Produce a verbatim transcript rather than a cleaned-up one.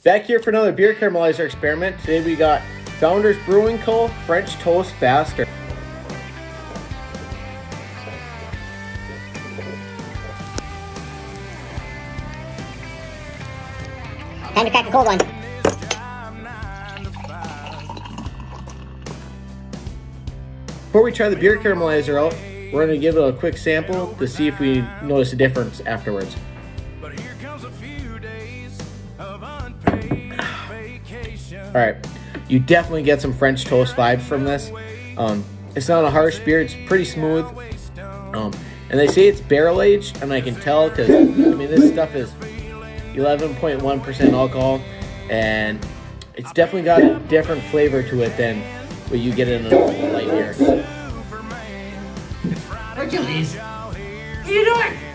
Back here for another beer caramelizer experiment. Today we got Founders Brewing Co. French Toast Bastard. Time to crack a cold one. Before we try the beer caramelizer out, we're going to give it a quick sample to see if we notice a difference afterwards. Alright, you definitely get some French toast vibes from this. Um, it's not a harsh beer, it's pretty smooth. Um, and they say it's barrel aged, and I can tell because, I mean, this stuff is eleven point one percent alcohol, and it's definitely got a different flavor to it than what you get in a light beer. Hercules, what are you doing?